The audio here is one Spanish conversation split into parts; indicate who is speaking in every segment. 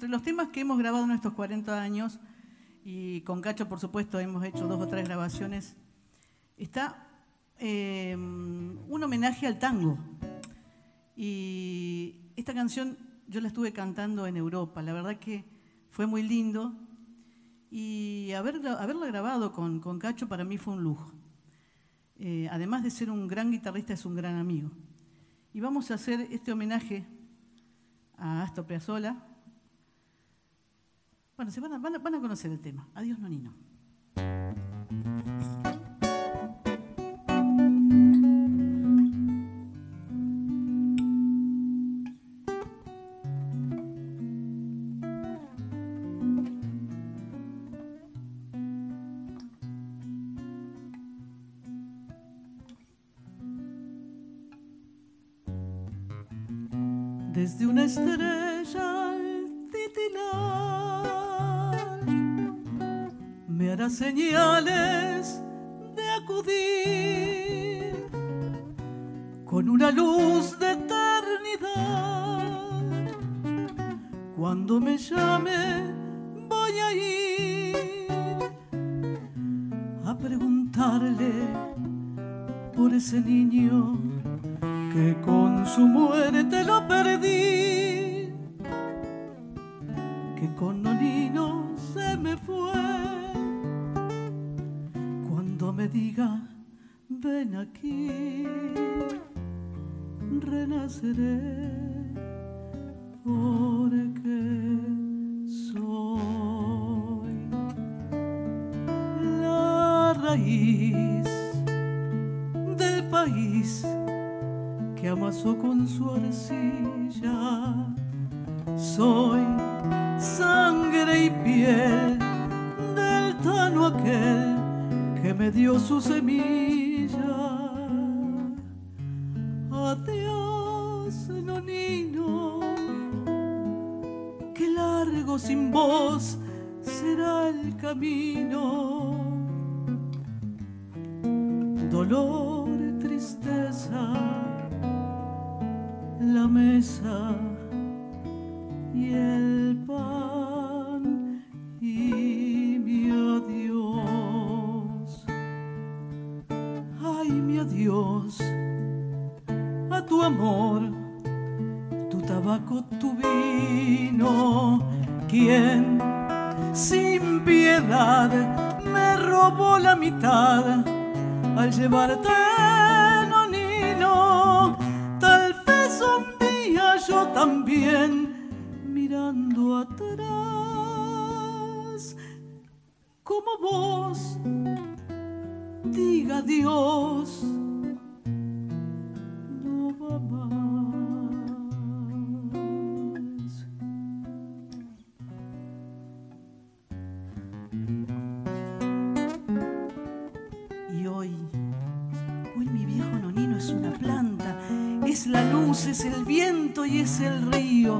Speaker 1: entre los temas que hemos grabado en estos 40 años, y con Cacho, por supuesto, hemos hecho 2 o 3 grabaciones, está un homenaje al tango. Y esta canción yo la estuve cantando en Europa, la verdad que fue muy lindo, y haberla grabado con Cacho para mí fue un lujo. Además de ser un gran guitarrista, es un gran amigo. Y vamos a hacer este homenaje a Astor Piazzolla. Bueno, van a conocer el tema. Adiós, Nonino. Desde una estrella al titilar me hará señales de acudir con una luz de eternidad. Cuando me llame voy a ir a preguntarle por ese niño que con su muerte lo perdí, que con Nonino se me fue. Cuando me diga ven aquí, renaceré, porque soy la raíz del país que amasó con su arcilla. Soy sangre y piel del tano aquel que me dio su semilla. Adiós, Nonino, que largo sin vos será el camino. Dolor, tristeza, la mesa y el pan y mi adiós. Ay, mi adiós a tu amor, tu tabaco, tu vino. Quien sin piedad me robó la mitad al llevarte, Nonino. Tal vez un día yo también, mirando atrás, como vos, diga adiós, no va más. Y hoy mi viejo Nonino es una planta, es la luz, es el viento y es el río.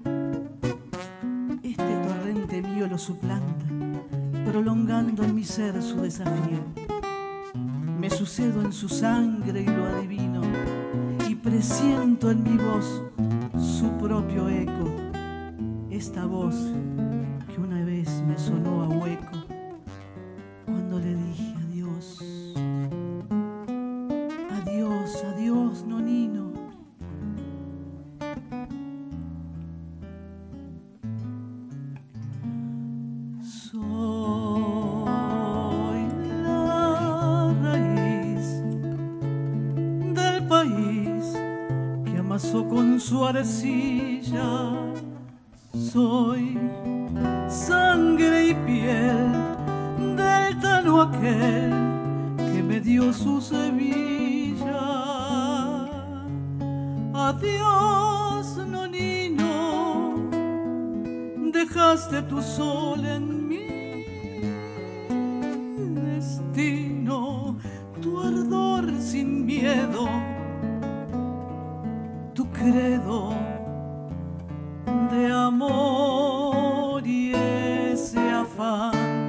Speaker 1: Este torrente mío lo suplanta, prolongando en mi ser su desafío. Me sucedo en su sangre y lo adivino, y presiento en mi voz su propio eco. Esta voz que una vez me sonó a hueco cuando le dije adiós. Adiós, adiós, Nonino. Soy la raíz del país que amasó con su arcilla. Soy sangre y piel del tano aquel que me dio su semilla. Adiós, Nonino, dejaste tu sol en mi destino, tu ardor sin miedo, tu credo de amor y ese afán.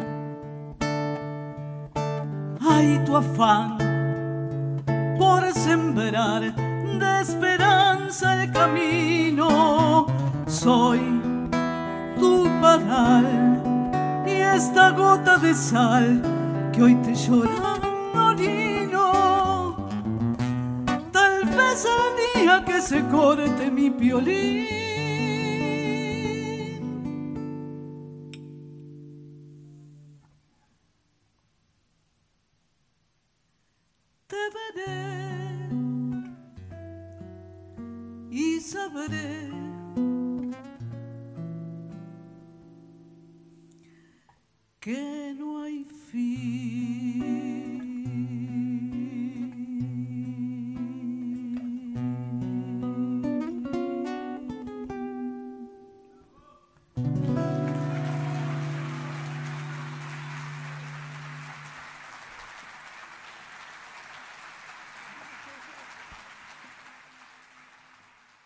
Speaker 1: Ay, tu afán por sembrar de esperanza el camino. Soy tu paral y esta gota de sal que hoy te llora molino. Tal vez el día que se corte mi piolín te veré y sabré que